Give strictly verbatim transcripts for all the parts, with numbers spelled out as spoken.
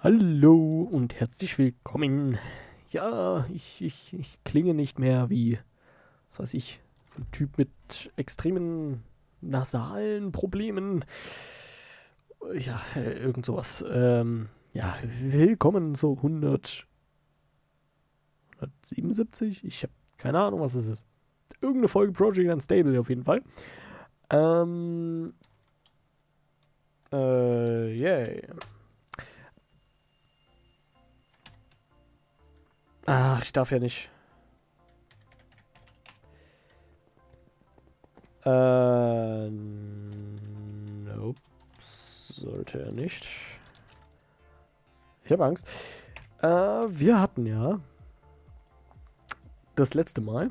Hallo und herzlich willkommen. Ja, ich, ich, ich klinge nicht mehr wie, was weiß ich, ein Typ mit extremen nasalen Problemen. Ja, äh, irgend sowas. Ähm, ja, willkommen zu hundert, hundertsiebenundsiebzig? Ich habe keine Ahnung, was es ist. Irgendeine Folge Project Unstable auf jeden Fall. Ähm, äh, yay. Ach, ich darf ja nicht. Äh, nope. Sollte er nicht. Ich habe Angst. Äh, wir hatten ja das letzte Mal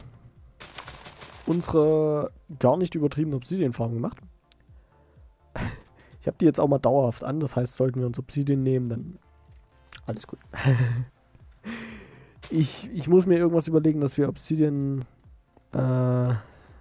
unsere gar nicht übertriebene Obsidian-Farm gemacht. Ich habe die jetzt auch mal dauerhaft an, das heißt, sollten wir uns Obsidian nehmen, dann alles gut. ich, ich muss mir irgendwas überlegen, dass wir Obsidian äh,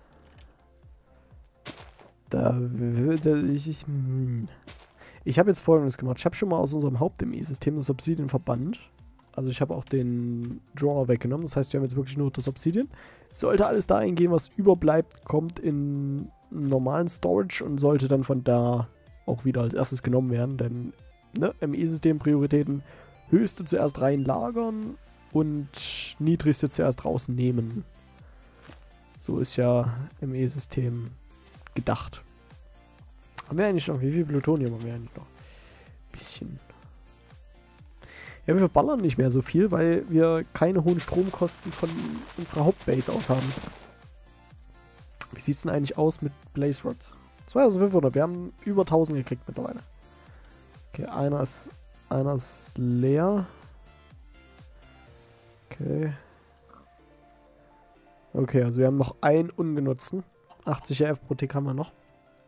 da, da ich, ich, hm. ich habe jetzt Folgendes gemacht. Ich habe schon mal aus unserem Haupt-M E-System das Obsidian verbannt. Also ich habe auch den Drawer weggenommen. Das heißt, wir haben jetzt wirklich nur das Obsidian. Sollte alles dahin gehen, was überbleibt, kommt in normalen Storage und sollte dann von da auch wieder als erstes genommen werden. Denn ne, M E-System-Prioritäten höchste zuerst rein lagern und niedrigste zuerst rausnehmen. So ist ja M E-System gedacht. Haben wir eigentlich noch? Wie viel Plutonium haben wir eigentlich noch? Bisschen. Ja, wir verballern nicht mehr so viel, weil wir keine hohen Stromkosten von unserer Hauptbase aus haben. Wie sieht es denn eigentlich aus mit Blaze Rods? zweitausendfünfhundert, wir haben über tausend gekriegt mittlerweile. Okay, einer ist, einer ist leer. Okay. Okay, also wir haben noch einen ungenutzten. achtzig R F pro Tick haben wir noch.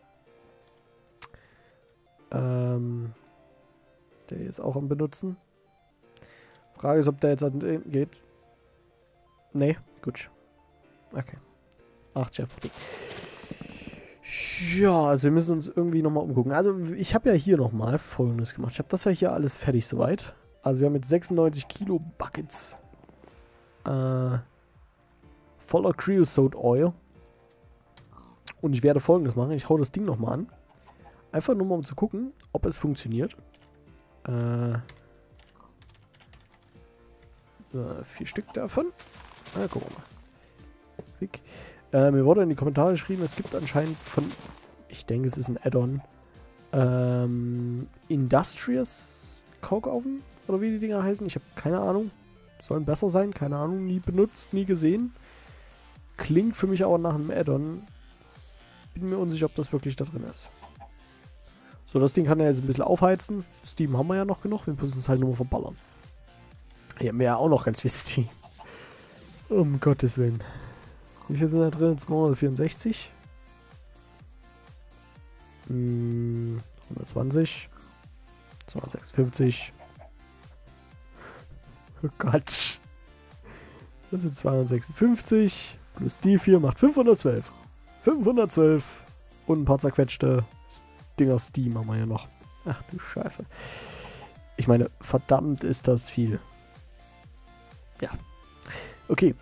Ähm, der hier ist auch am Benutzen. Frage ist, ob der jetzt an den geht. Nee, gut. Okay. achtzig F pro Tick. Ja, also wir müssen uns irgendwie nochmal umgucken. Also ich habe ja hier nochmal Folgendes gemacht. Ich habe das ja hier alles fertig soweit. Also wir haben jetzt sechsundneunzig Kilo Buckets. Äh, voller Creosote Oil. Und ich werde Folgendes machen. Ich hau das Ding nochmal an. Einfach nur mal, um zu gucken, ob es funktioniert. Äh, so, vier Stück davon. Na, gucken wir mal. Äh, mir wurde in die Kommentare geschrieben, es gibt anscheinend von, ich denke, es ist ein Add-on, ähm, Industrious Coke-Oven, oder wie die Dinger heißen. Ich habe keine Ahnung. Sollen besser sein, keine Ahnung. Nie benutzt, nie gesehen. Klingt für mich aber nach einem Add-on. Bin mir unsicher, ob das wirklich da drin ist. So, das Ding kann ja jetzt ein bisschen aufheizen. Steam haben wir ja noch genug. Wir müssen es halt nur mal verballern. Hier haben wir ja auch noch ganz viel Steam. Um Gottes Willen. Wie viel sind da drin? zweihundertvierundsechzig. Hm, hundertzwanzig. zweihundertsechsundfünfzig. Oh Gott. Das sind zweihundertsechsundfünfzig. Plus die vier macht fünfhundertzwölf. fünfhundertzwölf. Und ein paar zerquetschte Dinger Steam haben wir ja noch. Ach du Scheiße. Ich meine, verdammt ist das viel. Ja. Okay.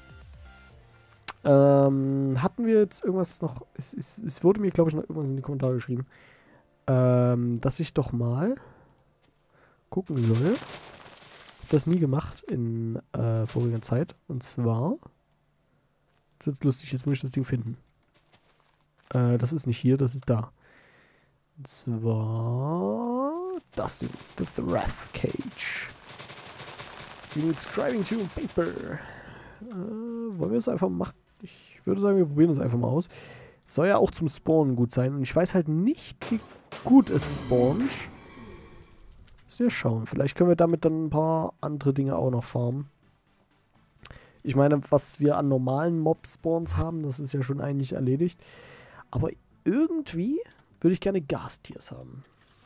Ähm, hatten wir jetzt irgendwas noch? Es, es, es wurde mir, glaube ich, noch irgendwas in die Kommentare geschrieben. Ähm, dass ich doch mal gucken soll. Das nie gemacht in äh, voriger Zeit. Und zwar. Das ist jetzt lustig, jetzt muss ich das Ding finden. Äh, das ist nicht hier, das ist da. Und zwar das Ding. The Wrath Cage. You need scribing to paper. Äh, wollen wir es einfach machen? Ich würde sagen, wir probieren es einfach mal aus. Soll ja auch zum Spawnen gut sein. Und ich weiß halt nicht, wie gut es spawnt. Müssen wir schauen. Vielleicht können wir damit dann ein paar andere Dinge auch noch farmen. Ich meine, was wir an normalen Mob-Spawns haben, das ist ja schon eigentlich erledigt. Aber irgendwie würde ich gerne Gastiers haben.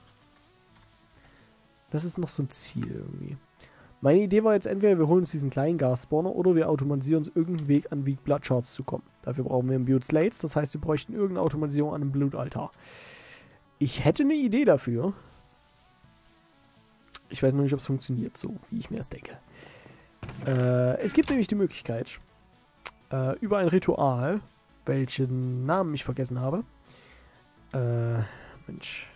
Das ist noch so ein Ziel irgendwie. Meine Idee war jetzt entweder, wir holen uns diesen kleinen Gas-Spawner oder wir automatisieren uns irgendeinen Weg an Weak Blood Shards zu kommen. Dafür brauchen wir einen Butte Slates, das heißt, wir bräuchten irgendeine Automatisierung an einem Blutaltar. Ich hätte eine Idee dafür. Ich weiß noch nicht, ob es funktioniert, so wie ich mir das denke. Äh, es gibt nämlich die Möglichkeit, äh, über ein Ritual, welchen Namen ich vergessen habe. Äh, Mensch.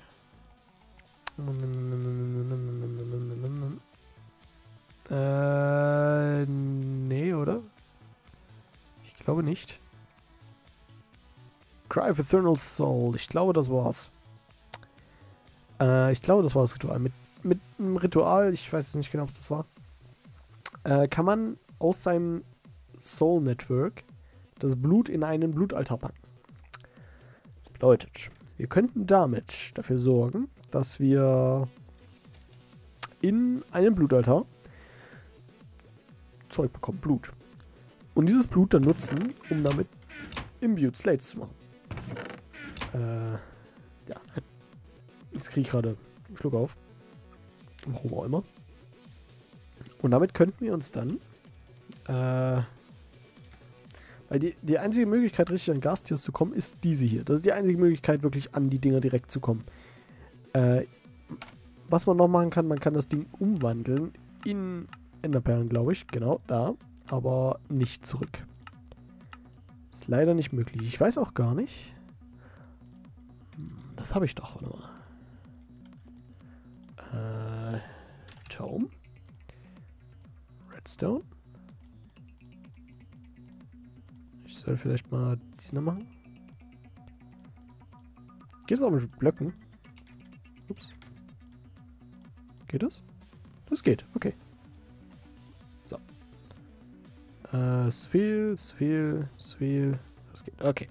Äh, nee, oder? Ich glaube nicht. Cry of Eternal Soul. Ich glaube, das war's. Äh, ich glaube, das war das Ritual. Mit, mit einem Ritual, ich weiß nicht genau, was das war, äh, kann man aus seinem Soul Network das Blut in einen Blutaltar packen. Das bedeutet, wir könnten damit dafür sorgen, dass wir in einen Blutaltar Zeug bekommen, Blut. Und dieses Blut dann nutzen, um damit Imbued Slates zu machen. Äh, ja. Jetzt kriege ich gerade einen Schluck auf. Warum auch immer. Und damit könnten wir uns dann äh, weil die, die einzige Möglichkeit, richtig an Gastiers zu kommen, ist diese hier. Das ist die einzige Möglichkeit, wirklich an die Dinger direkt zu kommen. Äh, was man noch machen kann, man kann das Ding umwandeln in Enderperlen, glaube ich. Genau, da. Aber nicht zurück. Ist leider nicht möglich. Ich weiß auch gar nicht. Das habe ich doch, warte mal. Äh, Tome. Redstone. Ich soll vielleicht mal diesen noch machen. Geht es auch mit Blöcken? Ups. Geht das? Das geht, okay. So. Äh, Sphil, Sphil, Sphil. Das geht, okay.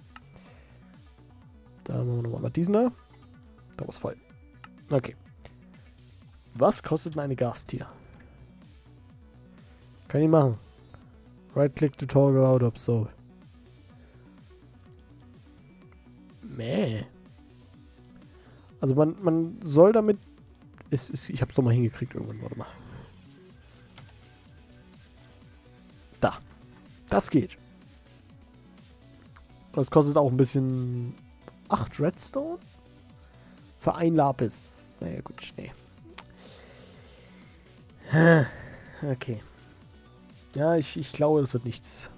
Da machen wir nochmal diesen da. Da war es voll. Okay. Was kostet meine Gastier? Kann ich machen. Right-click to toggle out of soul. Mäh. Also man, man soll damit... Ist, ist, ich hab's doch mal hingekriegt irgendwann, warte mal. Da. Das geht. Das kostet auch ein bisschen... acht Redstone? Für ein Lapis. Naja gut, nee. Okay. Ja, ich, ich glaube, das wird nichts.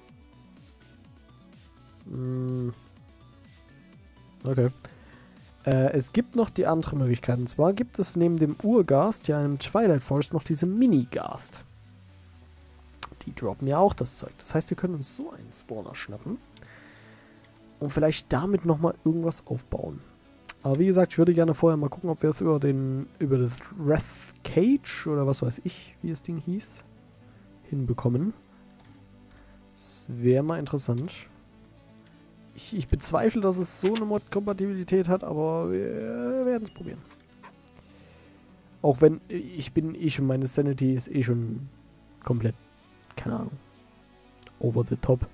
Hm. Okay. Äh, es gibt noch die andere Möglichkeit. Und zwar gibt es neben dem Urgast ja im Twilight Forest noch diese Mini-Gast. Die droppen ja auch das Zeug. Das heißt, wir können uns so einen Spawner schnappen. Und vielleicht damit nochmal irgendwas aufbauen. Aber wie gesagt, ich würde gerne vorher mal gucken, ob wir es über den, über das Wrath Cage oder was weiß ich, wie das Ding hieß, hinbekommen. Das wäre mal interessant. Ich, ich bezweifle, dass es so eine Mod-Kompatibilität hat, aber wir werden es probieren. Auch wenn ich bin eh schon, meine Sanity ist eh schon komplett, keine Ahnung, over the top.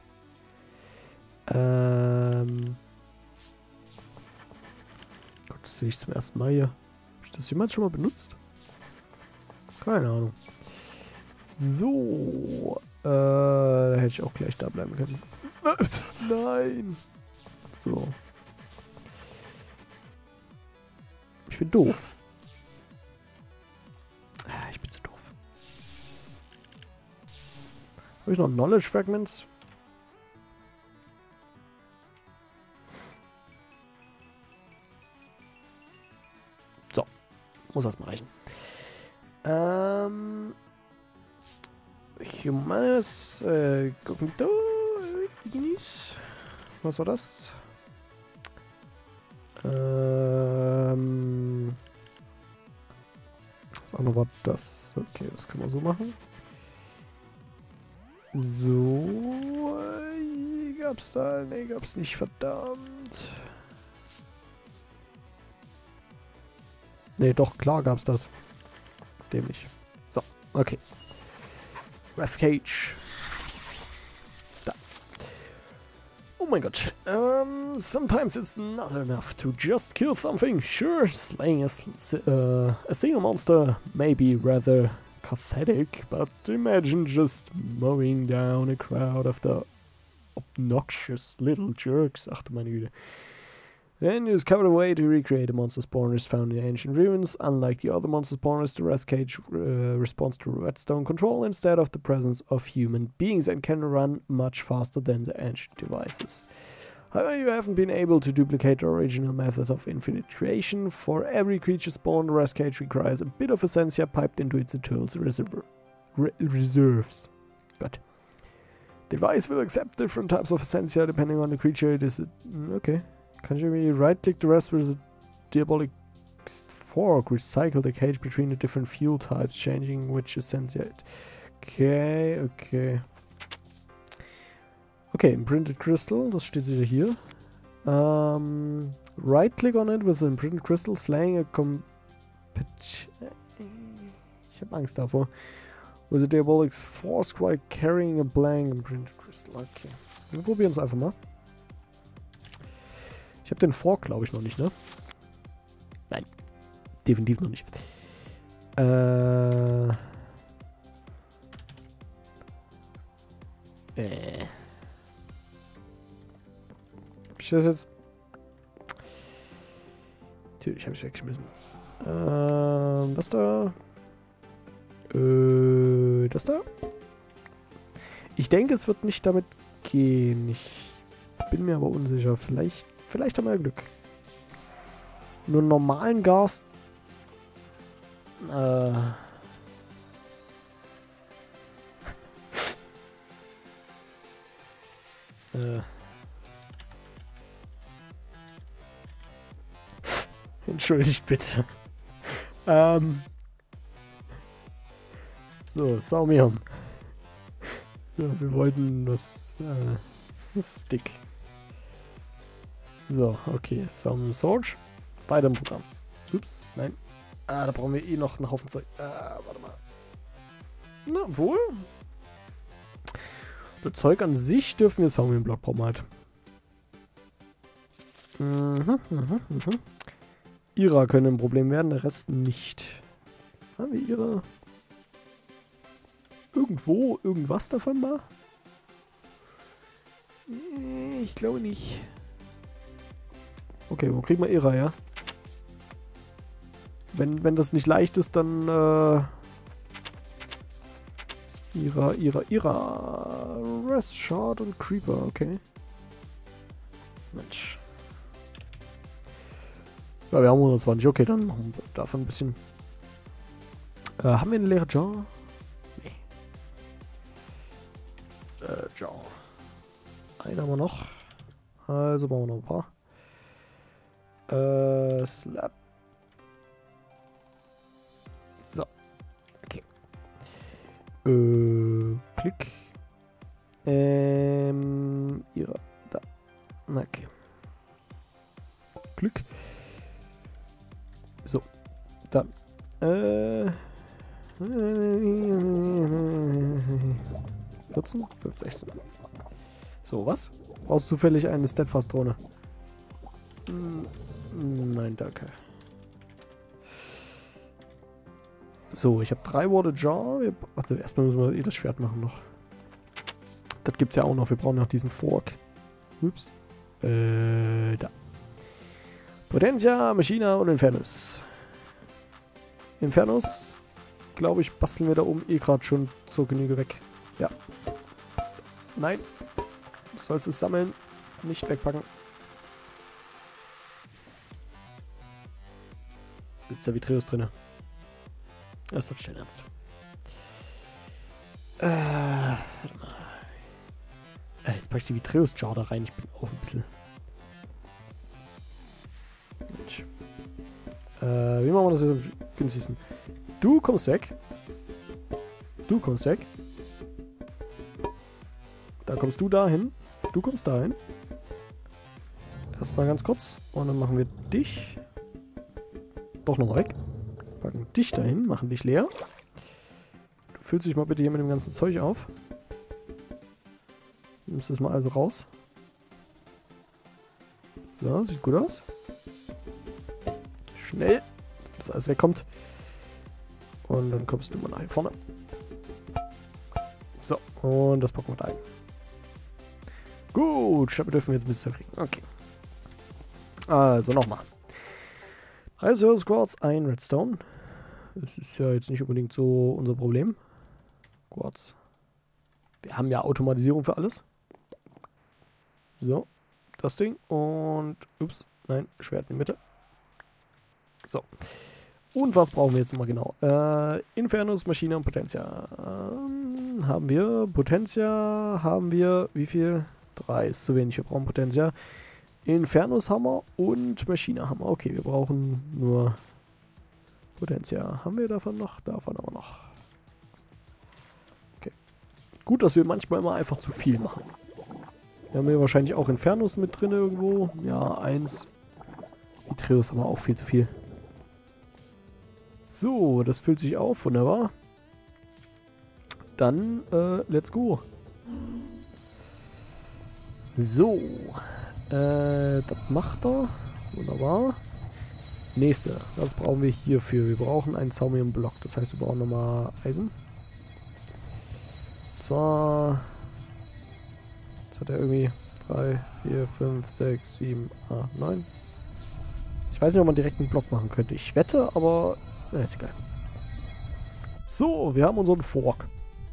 Ähm. Gott, das sehe ich zum ersten Mal hier. Habe ich das jemals schon mal benutzt? Keine Ahnung. So. Äh, da hätte ich auch gleich da bleiben können. Nein. So. Ich bin doof. Ah, ich bin zu doof. Habe ich noch Knowledge Fragments? So. Muss das mal reichen. Ähm. Humanes. Äh, Cognito. Ignis. Was war das? Ähm. Was auch noch war das? Okay, das können wir so machen. So. Äh, gab's da? Ne, gab's nicht, verdammt. Ne, doch, klar gab's das. Dämlich. So, okay. Wrath Cage. Da. Oh mein Gott. Um, sometimes it's not enough to just kill something. Sure, slaying a, uh, a single monster may be rather pathetic, but imagine just mowing down a crowd of the obnoxious little jerks. Ach du meine Güte. Then you discover a way to recreate a monster spawners found in ancient ruins. Unlike the other monster spawners, the rest cage uh, responds to redstone control instead of the presence of human beings and can run much faster than the ancient devices. However, you haven't been able to duplicate the original method of infinite creation. For every creature spawned, the rest cage requires a bit of essentia piped into its eternal reserve re reserves. Good. The device will accept different types of essentia depending on the creature it is. Okay. Can you right-click the rest with a diabolic fork? Recycle the cage between the different fuel types, changing which essentia it. Okay, okay. Okay, imprinted crystal, das steht wieder hier. Um, right-click on it with an imprinted crystal, slaying a com... Ich hab Angst davor. With a diabolic force while carrying a blank imprinted crystal. Okay. Wir probieren es einfach mal. Ich habe den Fork, glaube ich, noch nicht, ne? Nein. Definitiv noch nicht. Äh. Äh. Hab ich das jetzt? Natürlich habe ich es weggeschmissen. Ähm, das da. Äh, das da. Ich denke, es wird nicht damit gehen. Ich bin mir aber unsicher. Vielleicht. Vielleicht haben wir ja Glück. Nur einen normalen Gas. Äh. äh. Entschuldigt bitte. ähm. So, Saumium. Ja, wir wollten das. Äh, das Stick. So, okay, some Sword. Weiter im Programm. Ups, nein. Ah, da brauchen wir eh noch einen Haufen Zeug. Ah, warte mal. Na, wohl. Das Zeug an sich dürfen wir saugen im Block brauchen halt. Mhm, mhm, mhm. Ira können ein Problem werden, der Rest nicht. Haben wir Ira irgendwo irgendwas davon mal? Ich glaube nicht. Okay, wo kriegen wir Ira, ja? Wenn, wenn das nicht leicht ist, dann äh, Ira, Ira, Ira. Rest, Shard und Creeper, okay. Mensch. Ja, wir haben hundertzwanzig, okay, dann machen wir davon ein bisschen. Äh, haben wir eine leere Jar? Nee. Äh, Jar. Einen haben wir noch. Also bauen wir noch ein paar. Äh, Slab. So. Okay. Äh, Klick. Ähm, ihre. Da. Okay. Glück. So. Dann. Äh. vierzehn, fünfzehn, sechzehn. So, was? Brauchst du zufällig eine Steadfast-Drohne? Nein, danke. So, ich habe drei Water Jar. Warte, erstmal müssen wir eh das Schwert machen noch. Das gibt's ja auch noch. Wir brauchen noch diesen Fork. Ups. Äh, da. Potentia, Machina und Infernus. Infernus, glaube ich, basteln wir da oben eh gerade schon zur Genüge weg. Ja. Nein. Du sollst es sammeln, nicht wegpacken. Ist da Vitreus drin? Das ist doch schnell ernst. Äh, warte mal. Äh, jetzt packe ich die Vitreus-Jar da rein. Ich bin auch ein bisschen... Mensch. Äh, wie machen wir das jetzt am günstigsten? Du kommst weg. Du kommst weg. Da kommst du dahin. Du kommst dahin. Erstmal ganz kurz. Und dann machen wir dich. Doch noch weg. Packen dich dahin, machen dich leer. Du füllst dich mal bitte hier mit dem ganzen Zeug auf. Nimmst das mal also raus. So, sieht gut aus. Schnell, dass alles wegkommt. Und dann kommst du mal nach hier vorne. So, und das packen wir da ein. Gut, Schappe dürfen wir jetzt ein bisschen kriegen. Okay. Also nochmal. Drei Service Squads, ein Redstone. Das ist ja jetzt nicht unbedingt so unser Problem. Quartz. Wir haben ja Automatisierung für alles. So, das Ding und, ups, nein, Schwert in die Mitte. So. Und was brauchen wir jetzt nochmal genau? Äh, Infernus, Maschine und Potentia. Ähm, haben wir. Potentia haben wir, wie viel? Drei ist zu wenig, wir brauchen Potentia. Infernus Hammer und Maschine Hammer. Okay, wir brauchen nur Potentia. Haben wir davon noch? Davon aber noch. Okay. Gut, dass wir manchmal immer einfach zu viel machen. Wir haben hier wahrscheinlich auch Infernus mit drin irgendwo. Ja, eins. Vitreus haben wir auch viel zu viel. So, das füllt sich auf. Wunderbar. Dann, äh, let's go. So. Äh, das macht er. Wunderbar. Nächste. Was brauchen wir hierfür? Wir brauchen einen Zaumium-Block. Das heißt, wir brauchen nochmal Eisen. Und zwar... Jetzt hat er irgendwie drei, vier, fünf, sechs, sieben, acht, neun. Ich weiß nicht, ob man direkt einen Block machen könnte. Ich wette, aber... Na, ist egal. So, wir haben unseren Fork.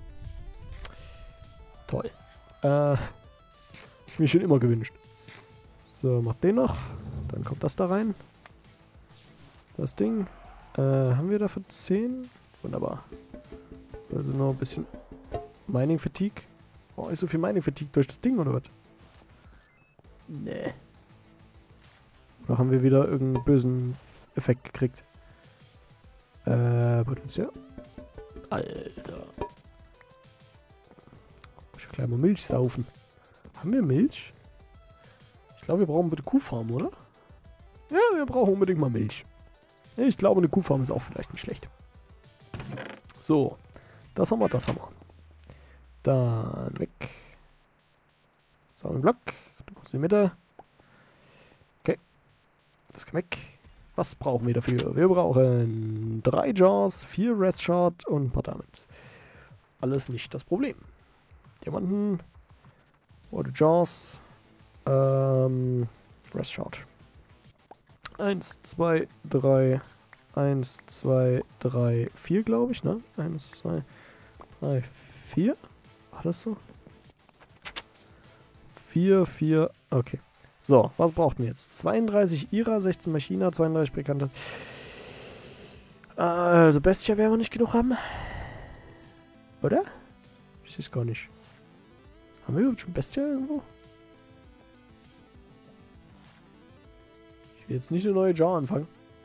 Toll. Äh... Mir schon immer gewünscht. So, macht den noch. Dann kommt das da rein. Das Ding. Äh, haben wir dafür zehn? Wunderbar. Also noch ein bisschen Mining Fatigue. Oh, ist so viel Mining Fatigue durch das Ding, oder was? Nee. Oder haben wir wieder irgendeinen bösen Effekt gekriegt? Äh, Potenzial. Alter. Ich will gleich mal Milch saufen. Haben wir Milch? Ich glaube, wir brauchen bitte Kuhfarm, oder? Ja, wir brauchen unbedingt mal Milch. Ich glaube, eine Kuhfarm ist auch vielleicht nicht schlecht. So. Das haben wir, das haben wir. Dann weg. Sauberblock. Du kommst in die Mitte. Okay. Das kann weg. Was brauchen wir dafür? Wir brauchen drei Jaws, vier Rest Shard und ein paar Diamonds. Alles nicht das Problem. Diamanten. Oder Jaws. Ähm, Rest Shard. Eins, zwei, drei. Eins, zwei, drei, vier, glaube ich, ne? Eins, zwei, drei, vier. War das so? Vier, vier. Okay. So, was braucht man jetzt? zweiunddreißig Ira, sechzehn Maschina, zweiunddreißig Bekannte. Also Bestia werden wir nicht genug haben. Oder? Ich weiß gar nicht. Haben wir überhaupt schon Bestia irgendwo? Ich will jetzt nicht eine neue Jar anfangen.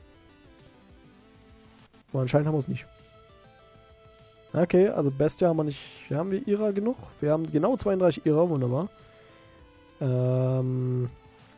Aber anscheinend haben wir es nicht. Okay, also Bestia haben wir nicht. Haben wir Ira genug? Wir haben genau zweiunddreißig Ira, wunderbar. Ähm...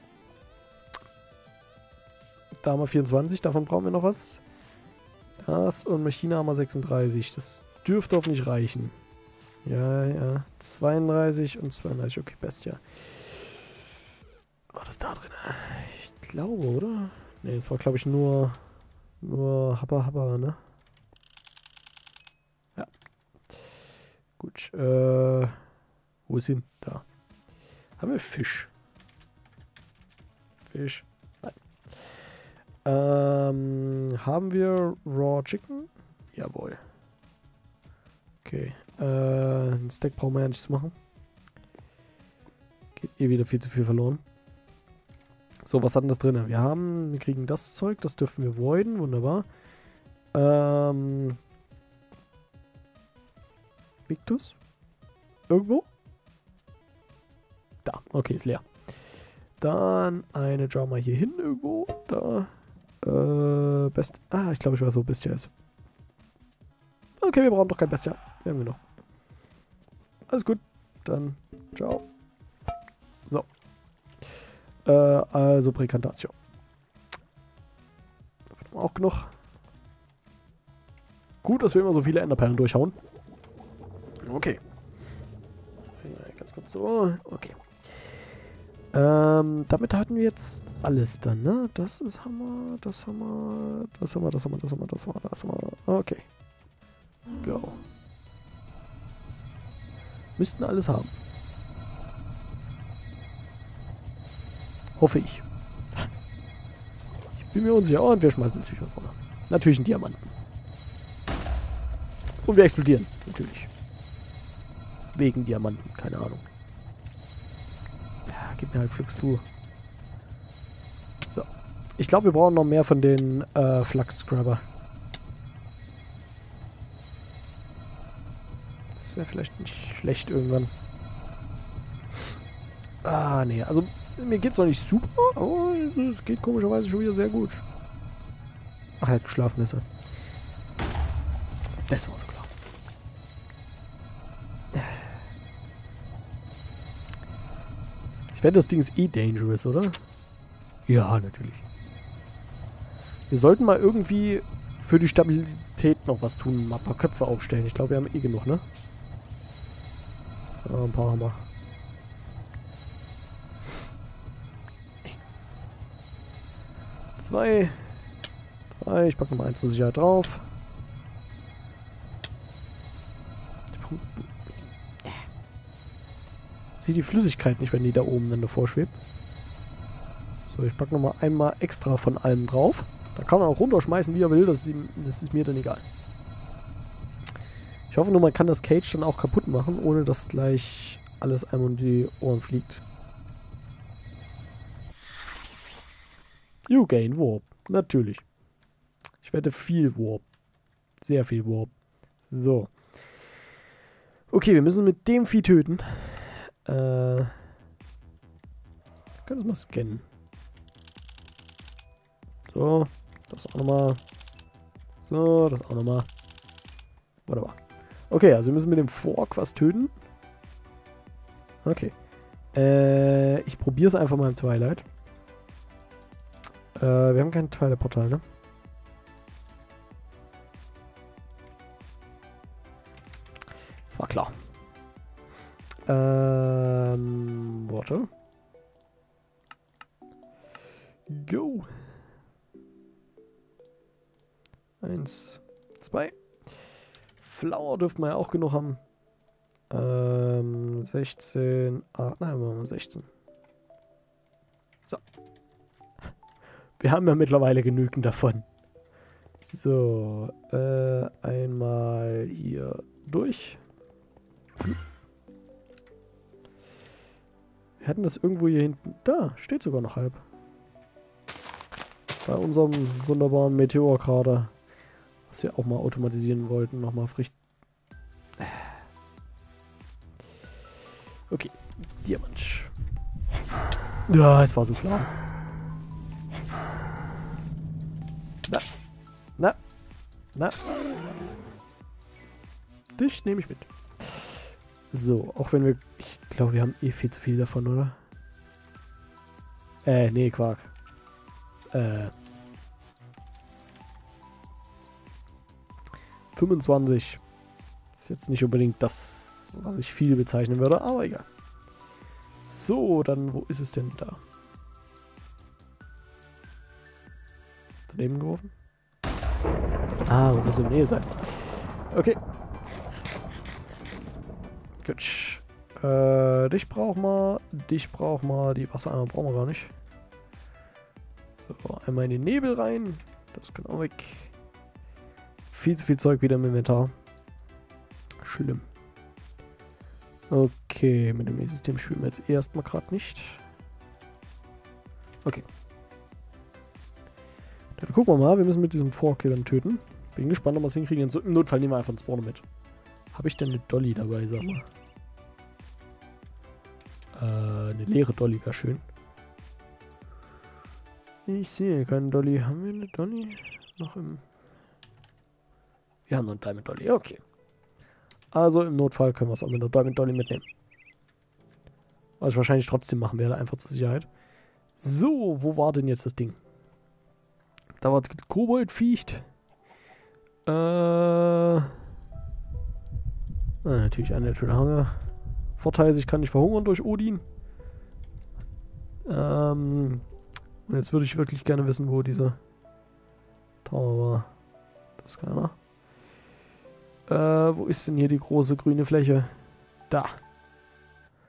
Da haben wir vierundzwanzig, davon brauchen wir noch was. Das und Maschine haben wir sechsunddreißig. Das dürfte hoffentlich reichen. Ja, ja. zweiunddreißig und zweiunddreißig. Okay, Bestia. War das da drin? Ich glaube, oder? Ne, das war, glaube ich, nur... Nur Habba Habba, ne? Ja. Gut, äh... Wo ist hin? Da. Haben wir Fisch? Fisch? Nein. Ähm, haben wir Raw Chicken? Jawohl. Okay. Äh, ein Stack brauchen wir ja nichts zu machen. Geht eh wieder viel zu viel verloren. So, was hat denn das drin? Wir haben, wir kriegen das Zeug, das dürfen wir voiden, wunderbar. Ähm, Victus? Irgendwo? Da, okay, ist leer. Dann eine Jar mal hier hin irgendwo. Da. Äh, Best. Ah, ich glaube, ich weiß, wo Bestia ist. Okay, wir brauchen doch kein Bestia. Wir haben genug. Alles gut. Dann, ciao. So. Äh, also Präkantation. Davon haben wir auch genug. Gut, dass wir immer so viele Enderperlen durchhauen. Okay. Ganz kurz so. Okay. Ähm, damit hatten wir jetzt alles dann, ne? Das ist Hammer, das haben wir, das haben wir, das haben wir, das haben wir, das haben wir, das haben wir. Okay. Go. Müssten alles haben. Hoffe ich. Bin mir unsicher. Und wir schmeißen natürlich was runter. Natürlich einen Diamanten. Und wir explodieren. Natürlich. Wegen Diamanten. Keine Ahnung. Ja, gib mir halt Flux zu. So. Ich glaube, wir brauchen noch mehr von den äh, Flux Scrubber. Das wäre vielleicht nicht schlecht irgendwann. Ah, nee. Also, mir geht's noch nicht super, aber es geht komischerweise schon wieder sehr gut. Ach, er hat geschlafen, ist er. Das war so klar. Ich wette, das Ding ist eh dangerous, oder? Ja, natürlich. Wir sollten mal irgendwie für die Stabilität noch was tun. Mal ein paar Köpfe aufstellen. Ich glaube, wir haben eh genug, ne? Ja, ein paar haben wir. Zwei. Drei. Ich packe nochmal eins zur Sicherheit drauf. Sieht die Flüssigkeit nicht, wenn die da oben dann davor schwebt. So, ich packe nochmal einmal extra von allem drauf. Da kann man auch runterschmeißen, wie er will. Das ist, ihm, das ist mir dann egal. Ich hoffe nur, man kann das Cage dann auch kaputt machen, ohne dass gleich alles einem um die Ohren fliegt. You gain Warp. Natürlich. Ich wette viel Warp. Sehr viel Warp. So. Okay, wir müssen mit dem Vieh töten. Äh. Wir können das mal scannen. So. Das auch nochmal. So, das auch nochmal. Wunderbar. Okay, also wir müssen mit dem Fork was töten. Okay. Äh, ich probiere es einfach mal im Twilight. Äh, wir haben kein Twilight-Portal, ne? Das war klar. Ähm, warte. Go. Eins, zwei. Flower dürften wir ja auch genug haben. Ähm, sechzehn. Ah, nein, wir haben sechzehn. So. Wir haben ja mittlerweile genügend davon. So, äh, einmal hier durch. Hm. Wir hatten das irgendwo hier hinten. Da, steht sogar noch halb. Bei unserem wunderbaren Meteorkrater. Was wir auch mal automatisieren wollten. Nochmal frisch. Okay, Diamant. Ja, es war so klar. Na, na, na. Dich nehme ich mit. So, auch wenn wir... Ich glaube, wir haben eh viel zu viel davon, oder? Äh, nee, Quark. Äh. fünfundzwanzig. Ist jetzt nicht unbedingt das, was ich viel bezeichnen würde, aber egal. So, dann, wo ist es denn da? Daneben geworfen? Ah, wir müssen in der Nähe sein. Okay. Gut. Äh, dich brauchen wir. Dich brauchen wir. Die Wassereimer brauchen wir gar nicht. So, einmal in den Nebel rein. Das kann auch weg. Viel zu viel Zeug wieder im Inventar. Schlimm. Okay, mit dem E-System spielen wir jetzt erstmal gerade nicht. Okay. Dann gucken wir mal, wir müssen mit diesem Fork hier dann töten. Bin gespannt, ob wir es hinkriegen. So, im Notfall nehmen wir einfach einen Spawner mit. Habe ich denn eine Dolly dabei, sag mal? Äh, eine leere Dolly wäre schön. Ich sehe keine Dolly. Haben wir eine Dolly? Noch im... Wir haben noch eine Diamond Dolly, okay. Also im Notfall können wir es auch mit einer Diamond Dolly mitnehmen. Was ich wahrscheinlich trotzdem machen werde, einfach zur Sicherheit. So, wo war denn jetzt das Ding? Da war Koboldviecht. Äh. Ah, natürlich ein natürlicher Hunger. Vorteil ist, ich kann nicht verhungern durch Odin. Ähm. Und jetzt würde ich wirklich gerne wissen, wo dieser Tower war. Das ist keiner. Äh, wo ist denn hier die große grüne Fläche? Da.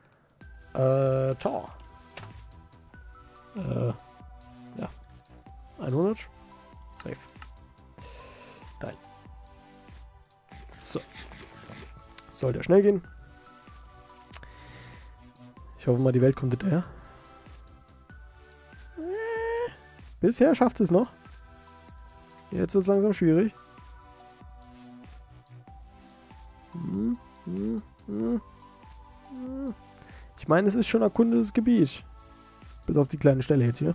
Äh, Tower. Äh, ja. hundert. Safe. Nein. So. Sollte ja schnell gehen. Ich hoffe mal, die Welt kommt hinterher. Äh, bisher schafft es noch. Jetzt wird es langsam schwierig. Hm, hm, hm, hm. Ich meine, es ist schon erkundetes Gebiet. Bis auf die kleine Stelle jetzt hier.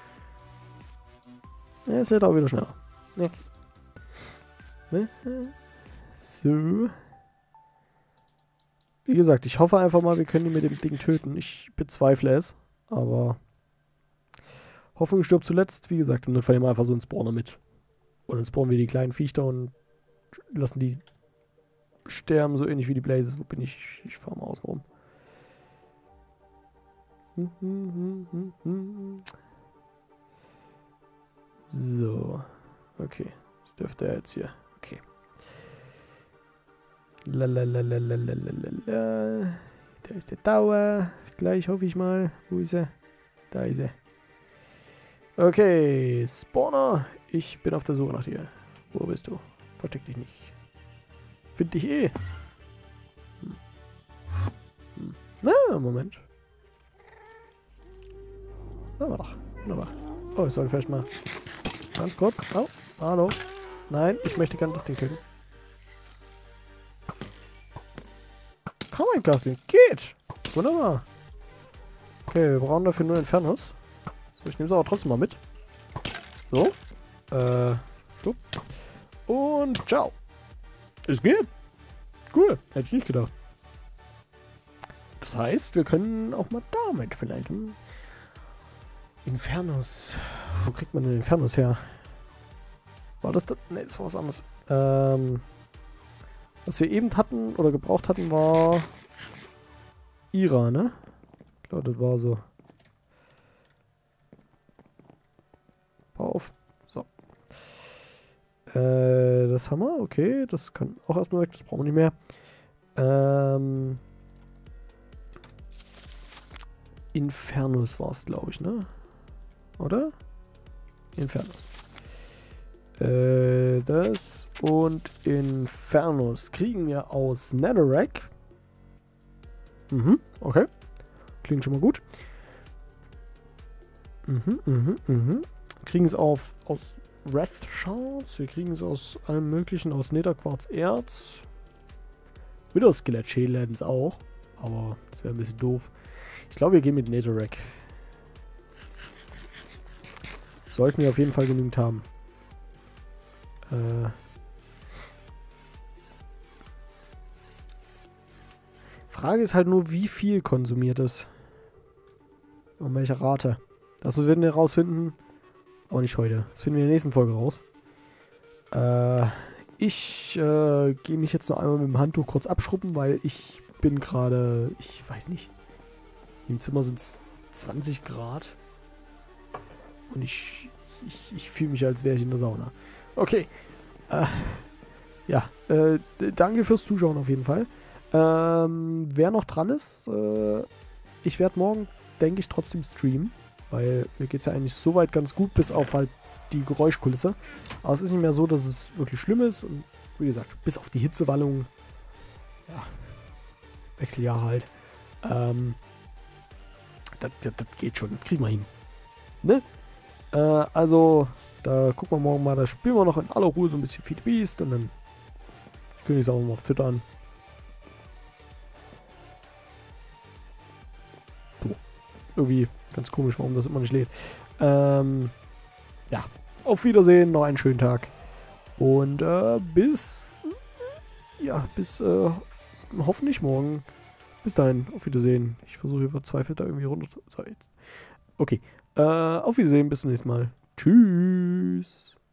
Ja, ist halt auch wieder schneller. Ja. So. Wie gesagt, ich hoffe einfach mal, wir können die mit dem Ding töten. Ich bezweifle es, aber Hoffnung stirbt zuletzt. Wie gesagt, im Notfall nehmen wir einfach so einen Spawner mit. Und dann spawnen wir die kleinen Viecher und lassen die sterben, so ähnlich wie die Blazes. Wo bin ich? Ich fahre mal außen rum. So. Okay. Das dürfte er jetzt hier. Okay. Lalalalalalala. Da ist der Tower. Gleich hoffe ich mal. Wo ist er? Da ist er. Okay. Spawner. Ich bin auf der Suche nach dir. Wo bist du? Versteck dich nicht. Find dich eh. Hm. Hm. Na, Moment. Da war doch. Wunderbar. Oh, ich soll vielleicht mal ganz kurz. Oh, hallo. Nein, ich möchte gerne das Ding töten. Komm, ein Gasling. Geht. Wunderbar. Okay, wir brauchen dafür nur Infernos. So, ich nehme es aber trotzdem mal mit. So. Äh. Schlupp. Und ciao. Es geht. Cool. Hätte ich nicht gedacht. Das heißt, wir können auch mal damit vielleicht. Hm? Infernos. Wo kriegt man denn Infernos her? War das das? Ne, das war was anderes. Ähm. Was wir eben hatten oder gebraucht hatten, war Ira, ne? Ich glaube, das war so. Bau auf. So. Äh, das haben wir. Okay, das kann auch erstmal weg. Das brauchen wir nicht mehr. Ähm. Infernus war es, glaube ich, ne? Oder? Infernus. Äh, das und Infernus kriegen wir aus Netherrack. Mhm, okay. Klingt schon mal gut. Mhm, mhm, mhm. Kriegen es auf, aus Wrath Shards. Wir kriegen es aus allem möglichen, aus Netherquarz Erz. Wieder Skelett Schädel hätten es auch. Aber das wäre ein bisschen doof. Ich glaube, wir gehen mit Netherrack. Sollten wir auf jeden Fall genügend haben. Äh. Frage ist halt nur, wie viel konsumiert es. Und welche Rate. Das werden wir herausfinden. Aber nicht heute. Das finden wir in der nächsten Folge raus. Äh, ich äh, gehe mich jetzt noch einmal mit dem Handtuch kurz abschrubben, weil ich bin gerade, ich weiß nicht. Im Zimmer sind es zwanzig Grad. Und ich, ich, ich fühle mich, als wäre ich in der Sauna. Okay. Äh, ja, äh, danke fürs Zuschauen auf jeden Fall. Ähm, wer noch dran ist, äh, ich werde morgen, denke ich, trotzdem streamen. Weil mir geht es ja eigentlich soweit ganz gut, bis auf halt die Geräuschkulisse. Aber es ist nicht mehr so, dass es wirklich schlimm ist. Und wie gesagt, bis auf die Hitzewallung. Ja. Wechseljahre halt. Ähm, das, das, das geht schon. Kriegen wir hin. Ne? Äh, also, da gucken wir morgen mal. Da spielen wir noch in aller Ruhe so ein bisschen Feed the Beast. Und dann kündige ich es auch mal auf Twitter an. So. Irgendwie ganz komisch, warum das immer nicht lädt. Ähm, ja, auf Wiedersehen, noch einen schönen Tag. Und äh, bis, ja, bis äh, hoffentlich morgen. Bis dahin, auf Wiedersehen. Ich versuche hier verzweifelt da irgendwie runter zu... Okay, äh, auf Wiedersehen, bis zum nächsten Mal. Tschüss.